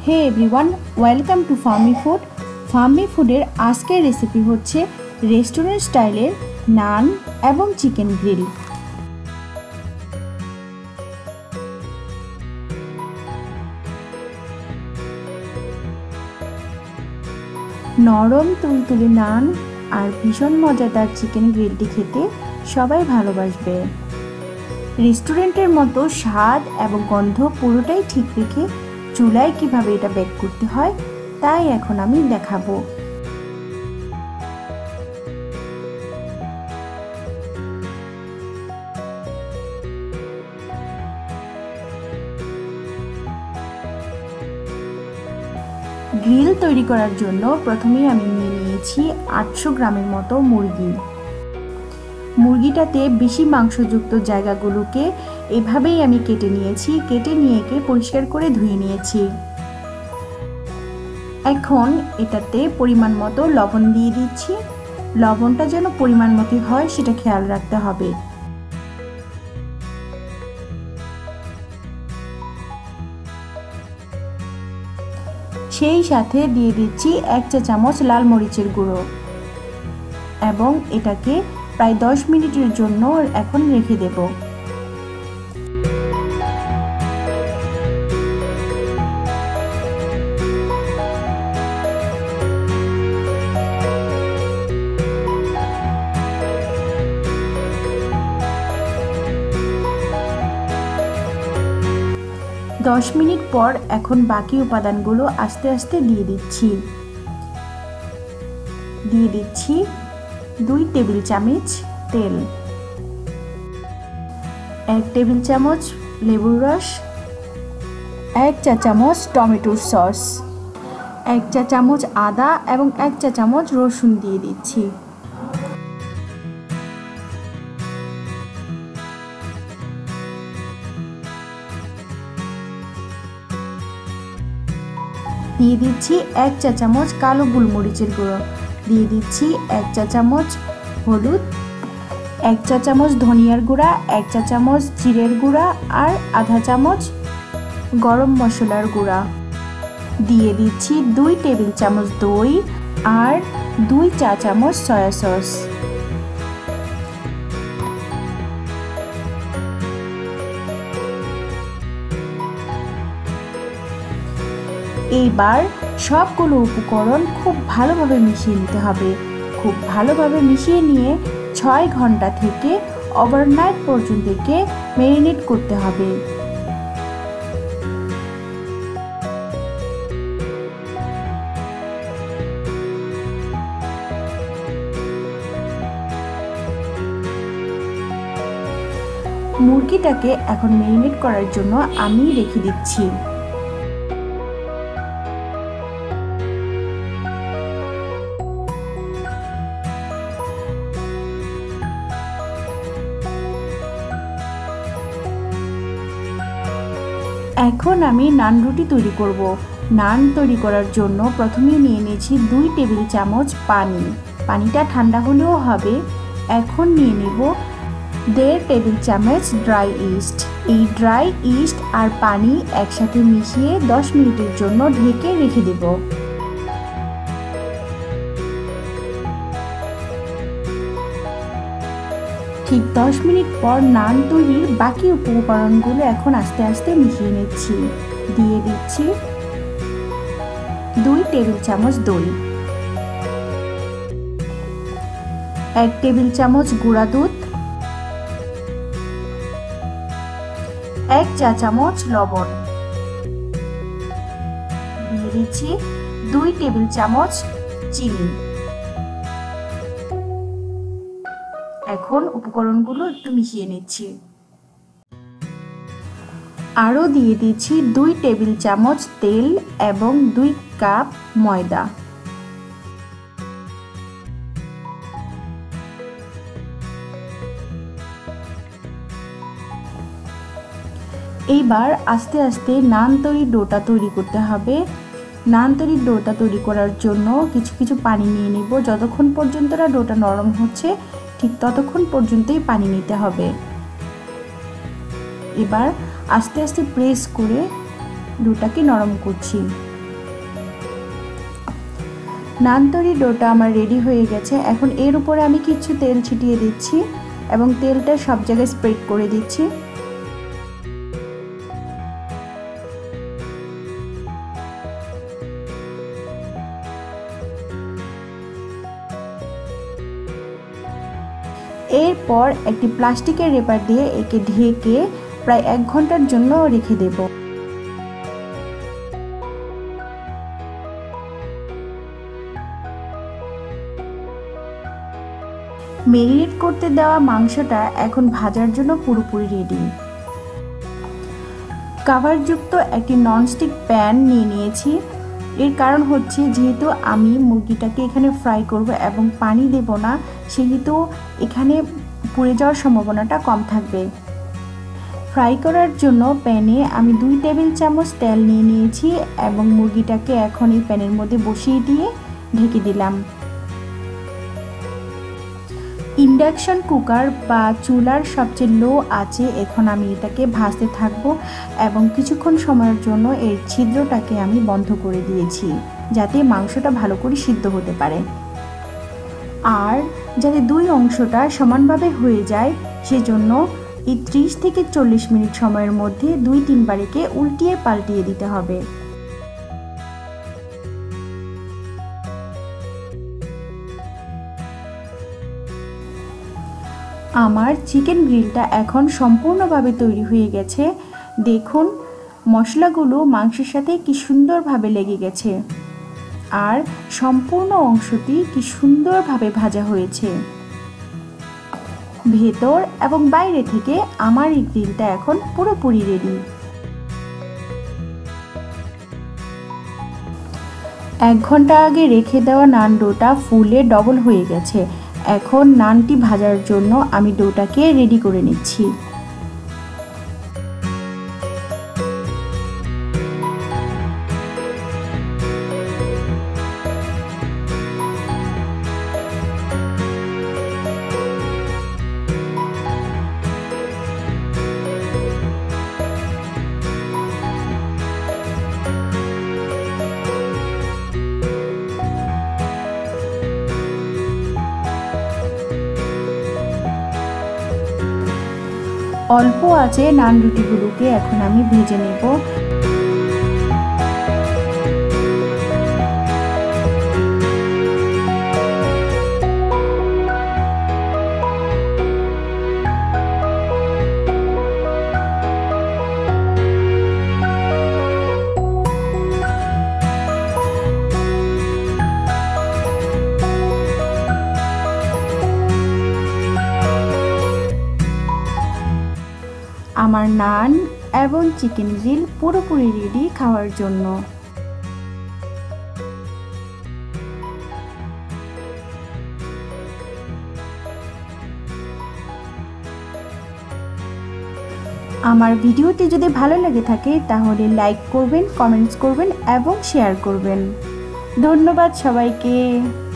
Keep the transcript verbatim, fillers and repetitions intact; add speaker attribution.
Speaker 1: Hey everyone, welcome to Farmi food. ফার্মি ফুডের আজকের রেসিপি হচ্ছে রেস্টুরেন্ট স্টাইলের নান এবং চিকেন গ্রিল। নরম তুলতুলে নান আর ভীষণ মজাদার চিকেন গ্রিলটি খেতে সবাই ভালোবাসবে। রেস্টুরেন্টের মতো স্বাদ এবং গন্ধ পুরোটাই ঠিক রেখে চুলায় কিভাবে এটা বেক করতে হয় তাই এখন আমি দেখাবো। গ্রিল তৈরি করার জন্য প্রথমেই আমি নিয়ে নিয়েছি আটশো গ্রামের মতো মুরগি। মুরগিটাতে বেশি মাংসযুক্ত জায়গাগুলোকে এভাবেই আমি কেটে নিয়েছি। কেটে নিয়ে একে পরিষ্কার করে ধুয়ে নিয়েছি। এখন এটাতে পরিমাণ মতো লবণ দিয়ে দিচ্ছি। লবণটা যেন পরিমাণ মতো হয় সেটা খেয়াল রাখতে হবে। সেই সাথে দিয়ে দিচ্ছি এক চা চামচ লাল মরিচের গুঁড়ো এবং এটাকে প্রায় দশ মিনিটের জন্য এখন রেখে দেব। দশ মিনিট পর এখন বাকি উপাদানগুলো আস্তে আস্তে দিয়ে দিচ্ছি। দিয়ে দিচ্ছি দুই টেবিল চামচ তেল, এক টেবিল চামচ লেবুর রস, এক চা চামচ টমেটোর সস, এক চা চামচ আদা এবং এক চা চামচ রসুন দিয়ে দিচ্ছি। দিয়ে দিচ্ছি এক চা চামচ কালো গোলমরিচের গুঁড়ো, দিয়ে দিচ্ছি এক চা চামচ হলুদ, এক চা চামচ ধনিয়ার গুঁড়া, এক চা চামচ জিরের গুঁড়া আর আধা চামচ গরম মশলার গুঁড়া। দিয়ে দিচ্ছি দুই টেবিল চামচ দই আর দুই চা চামচ সয়া সস। এইবার সবগুলো উপকরণ খুব ভালোভাবে মিশিয়ে নিতে হবে। খুব ভালোভাবে মিশিয়ে নিয়ে ছয় ঘন্টা থেকে ওভারনাইট পর্যন্ত একে ম্যারিনেট করতে হবে। মুরগিটাকে এখন ম্যারিনেট করার জন্য আমি রেখে দিচ্ছি। এখন আমি নান রুটি তৈরি করব। নান তৈরি করার জন্য প্রথমেই নিয়ে নিয়েছি দুই টেবিল চামচ পানি। পানিটা ঠান্ডা হলেও হবে। এখন নিয়ে নেব দেড় টেবিল চামচ ড্রাই ইস্ট। এই ড্রাই ইস্ট আর পানি একসাথে মিশিয়ে দশ মিনিটের জন্য ঢেকে রেখে দেব। ঠিক দশ মিনিট পর নান তৈরির বাকি উপকরণগুলো এখন আস্তে আস্তে মিশিয়ে নিচ্ছি। দিয়ে দিচ্ছি দুই টেবিল চামচ দই, এক টেবিল চামচ গুঁড়া দুধ, এক চা চামচ লবণ, দিয়ে দিচ্ছি দুই টেবিল চামচ চিনি। এখন উপকরণগুলো একটু মিশিয়ে নিচ্ছি। আরও দিয়ে দিচ্ছি দুই টেবিল চামচ তেল এবং দুই কাপ ময়দা। এইবার আস্তে আস্তে নান তৈরির ডোটা তৈরি করতে হবে। নান তৈরির ডোটা তৈরি করার জন্য কিছু কিছু পানি নিয়ে নিব। যতক্ষণ পর্যন্ত না ডোটা নরম হচ্ছে ঠিক ততক্ষণ পর্যন্তই পানি নিতে হবে। এবার আস্তে আস্তে প্রেস করে ডোটাকে নরম করছি। নান তৈরি ডোটা আমার রেডি হয়ে গেছে। এখন এর উপরে আমি কিছু তেল ছিটিয়ে দিচ্ছি এবং তেলটা সব জায়গায় স্প্রেড করে দিচ্ছি। এরপর একটি প্লাস্টিকের রেপার দিয়ে একে ঢেকে প্রায় এক ঘন্টার জন্য রেখে দেব। মেরিনেট করতে দেওয়া মাংসটা এখন ভাজার জন্য পুরোপুরি রেডি। কাভারযুক্ত একটি ননস্টিক প্যান নিয়ে নিয়েছি। এর কারণ হচ্ছে যেহেতু আমি মুরগিটাকে এখানে ফ্রাই করব এবং পানি দেব না, সেহেতু এখানে পুড়ে যাওয়ার সম্ভাবনাটা কম থাকবে। ফ্রাই করার জন্য প্যানে আমি দুই টেবিল চামচ তেল নিয়ে নিয়েছি এবং মুরগিটাকে এখন এই প্যানের মধ্যে বসিয়ে দিয়ে ঢেকে দিলাম। ইন্ডাকশন কুকার বা চুলার সবচেয়ে লো আঁচে এখন আমি এটাকে ভাজতে থাকবো এবং কিছুক্ষণ সময়ের জন্য এর ছিদ্রটাকে আমি বন্ধ করে দিয়েছি, যাতে মাংসটা ভালো করে সিদ্ধ হতে পারে। আর যাতে দুই অংশটা সমানভাবে হয়ে যায় সেজন্য এই ত্রিশ থেকে চল্লিশ মিনিট সময়ের মধ্যে দুই তিনবার একে উল্টিয়ে পাল্টিয়ে দিতে হবে। আমার চিকেন গ্রিলটা এখন সম্পূর্ণভাবে তৈরি হয়ে গেছে। দেখুন মশলাগুলো মাংসের সাথে কি সুন্দরভাবে লেগে গেছে আর সম্পূর্ণ অংশটি কি সুন্দরভাবে ভাজা হয়েছে। ভেতর এবং বাইরে থেকে আমার এই গ্রিলটা এখন পুরোপুরি রেডি। এক ঘন্টা আগে রেখে দেওয়া নান ডোটা ফুলে ডবল হয়ে গেছে। এখন নানটি ভাজার জন্য আমি ডোটাকে রেডি করে নিচ্ছি। অল্প আছে নান রুটিগুলোকে এখন আমি ভেজে নেব। আমার নান এবং চিকেন গ্রিল পুরোপুরি রেডি খাওয়ার জন্য। আমার ভিডিওটি যদি ভালো লেগে থাকে তাহলে লাইক করবেন, কমেন্টস করবেন এবং শেয়ার করবেন। ধন্যবাদ সবাইকে।